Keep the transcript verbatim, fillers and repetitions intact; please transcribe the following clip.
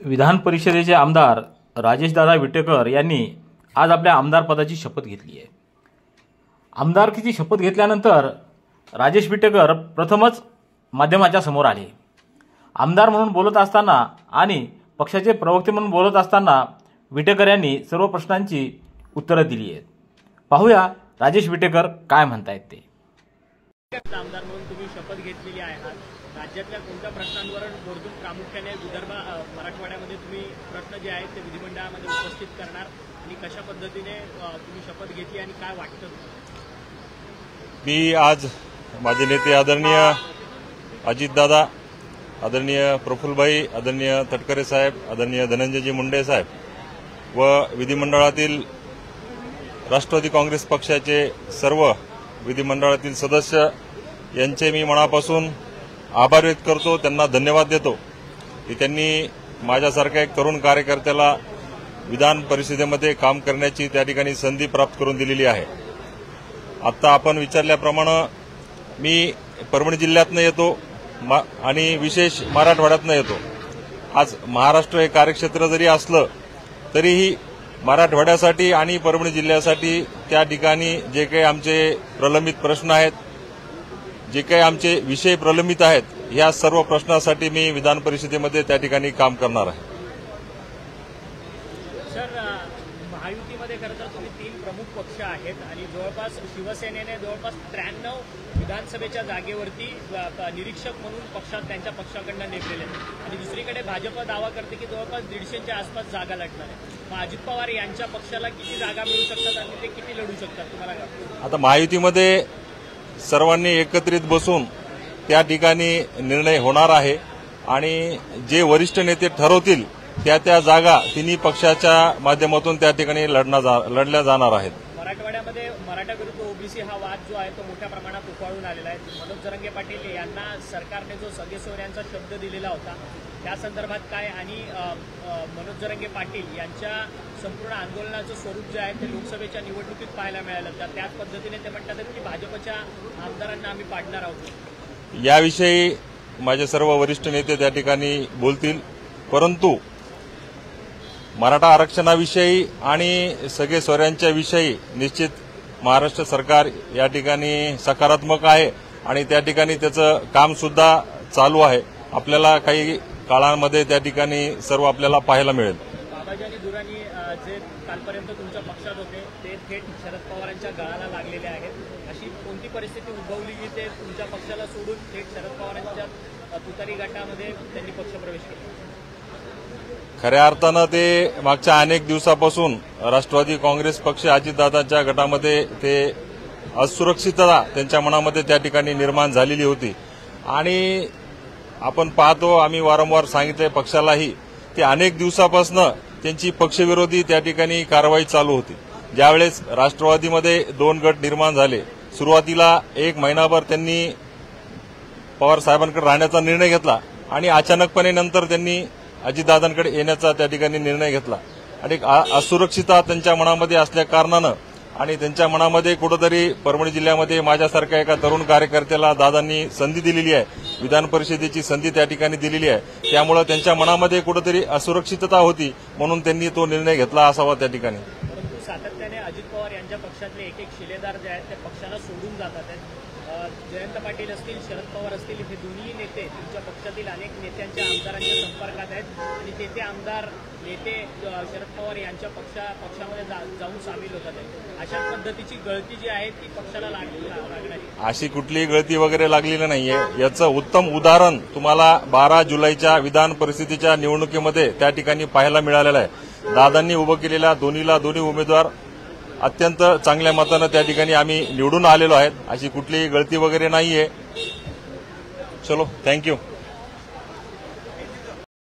विधान परिषदेचे आमदार राजेशदादा विटेकर यांनी आज आपल्या आमदार पदाची शपथ घेतली आहे। आमदारकीची शपथ घेतल्यानंतर राजेश विटेकर प्रथमच माध्यमाच्या समोर आले। आमदार म्हणून बोलत असताना आणि पक्षाचे प्रवक्ते म्हणून बोलत असताना विटेकर यांनी सर्व प्रश्नांची उत्तरे दिली आहेत। पाहूया राजेश विटेकर काय म्हणतायत ते। आमदार म्हणून तुम्ही शपथ घेतलेली आहे। राज्यातल्या कोणत्या प्रश्नांवर बोलून प्रामुख्याने विदर्भ मराठवाड्यामध्ये तुम्ही प्रश्न जे आहेत ते विधिमंडळामध्ये उपस्थित करणार आणि कशा पद्धतीने तुम्ही शपथ घेतली आणि काय वाटतं? मी आज माझे नेते आदरणीय अजितदादा, आदरणीय प्रफुल्लभाई, आदरणीय तटकरे साहेब, आदरणीय धनंजयजी मुंडे साहेब व विधिमंडळातील राष्ट्रवादी काँग्रेस पक्षाचे सर्व विधिमंडळातील सदस्य यांचे मी मनापासून आभार व्यक्त करतो, त्यांना धन्यवाद देतो की त्यांनी माझ्यासारख्या एक तरुण कार्यकर्त्याला विधान परिषदेमध्ये काम करण्याची त्या ठिकाणी संधी प्राप्त करून दिलेली आहे। आता आपण विचारल्याप्रमाणे मी परभणी जिल्ह्यातनं येतो आणि विशेष मराठवाड्यातनं येतो। आज महाराष्ट्र हे कार्यक्षेत्र जरी असलं तरीही मराठवाड्यासाठी आणि परभणी जिल्ह्यासाठी त्या ठिकाणी जे काही आमचे प्रलंबित प्रश्न आहेत, जे काही आमचे विषय प्रलंबित आहेत, या सर्व प्रश्नासाठी मी विधान परिषदेमध्ये त्या ठिकाणी काम करणार आहे। सर, महायुतीमध्ये खरं तर तुम्ही तीन प्रमुख पक्ष आहेत आणि जवळपास शिवसेनेने जवळपास त्र्याण्णव विधानसभेच्या जागेवरती निरीक्षक म्हणून पक्षात त्यांच्या पक्षाकडनं नेमलेले आहेत आणि दुसरीकडे भाजप दावा करते की जवळपास दीडशेच्या आसपास जागा लढणार आहे। मग अजित पवार यांच्या पक्षाला किती जागा मिळू शकतात आणि ते किती लढू शकतात तुम्हाला काय वाटतं? आता महायुतीमध्ये सर्वांनी एकत्रित बसून त्या ठिकाणी निर्णय होणार आहे आणि जे वरिष्ठ नेते ठरवतील त्या त्या जागा तिन्ही पक्षाच्या माध्यमातून त्या ठिकाणी लढल्या जाणार आहेत। मराठवाड्यामध्ये मराठा विरुद्ध ओबीसी हा वाद जो आहे तो मोठ्या प्रमाणात उफाळून आलेला आहे। मनोज जरांगे पाटील यांना सरकारने जो सगेसोयऱ्यांचा शब्द दिलेला होता त्या संदर्भात काय आणि मनोज जरांगे पाटील यांच्या संपूर्ण आंदोलनाचं स्वरूप जे आहे ते लोकसभेच्या निवडणुकीत पाहायला मिळालं, तर त्याच पद्धतीने ते म्हणतात की भाजपच्या आमदारांना आम्ही पाडणार आहोत। याविषयी माझे सर्व वरिष्ठ नेते त्या ठिकाणी बोलतील, परंतु मराठा आरक्षणाविषयी आणि सगळे सोयऱ्यांच्या विषयी निश्चित महाराष्ट्र सरकार या ठिकाणी सकारात्मक आहे आणि त्या ठिकाणी त्याचं काम सुद्धा चालू आहे। आपल्याला काही काळामध्ये त्या ठिकाणी सर्व आपल्याला पाहायला मिळेल। बाबाजी आणि दुराणी जे कालपर्यंत तुमच्या पक्षात होते ते थेट शरद पवारांच्या गळाला लागलेले आहेत। अशी कोणती परिस्थिती उद्भवली की ते तुमच्या पक्षाला सोडून थेट शरद पवारांच्या तुतारी गटामध्ये त्यांनी पक्षप्रवेश केला? खऱ्या अर्थानं ते मागच्या अनेक दिवसापासून राष्ट्रवादी काँग्रेस पक्ष अजितदादांच्या गटामध्ये ते असुरक्षितता त्यांच्या मनामध्ये त्या ठिकाणी निर्माण झालेली होती आणि आपण पाहतो, आम्ही वारंवार सांगितले पक्षालाही, ते अनेक दिवसापासून त्यांची पक्षविरोधी त्या ठिकाणी कारवाई चालू होती। ज्यावेळेस राष्ट्रवादीमध्ये दोन गट निर्माण झाले, सुरुवातीला एक महिनाभर त्यांनी पवार साहेबांकडे राहण्याचा निर्णय घेतला आणि अचानकपणे नंतर त्यांनी अजितदादांकडे येण्याचा त्या ठिकाणी निर्णय घेतला आणि असुरक्षितता त्यांच्या मनामध्ये असल्या कारणानं आणि त्यांच्या मनामध्ये कुठेतरी परभणी जिल्ह्यामध्ये माझ्यासारख्या एका तरुण कार्यकर्त्याला दादांनी संधी दिलेली आहे, विधान परिषदेची संधी त्या ठिकाणी दिलेली आहे, त्यामुळे त्यांच्या मनामध्ये कुठेतरी असुरक्षितता होती, म्हणून त्यांनी तो निर्णय घेतला असावा त्या ठिकाणी। परंतु सातत्याने अजित पवार यांच्या पक्षातले एक एक शिलेदार जे आहेत ते पक्षाला सोडून जातात आहेत। जयंत पाटील असतील, शरद पवार असतील, हे दोन्ही नेते तुमच्या पक्षातील अनेक नेत्यांच्या आमदारांच्या संपर्कात आहेत आणि ते ते आमदार नेते शरद पवार यांच्या पक्षा पक्षामध्ये जाऊन सामील होतात आहेत। अशा पद्धतीची गळती जी आहे ती पक्षाला लागणारी? अशी कुठलीही गळती वगैरे लागलेली नाहीये। याचं उत्तम उदाहरण तुम्हाला बारा जुलैच्या विधान परिषदेच्या निवडणुकीमध्ये त्या ठिकाणी पाहायला मिळालेलं आहे। दादांनी उभं केलेल्या दोन्हीला दोन्ही उमेदवार अत्यंत चांगल्या मतानं त्या ठिकाणी आम्ही निवडून आलेलो आहेत। अशी कुठलीही गळती वगैरे नाहीये। चलो, थँक्यू।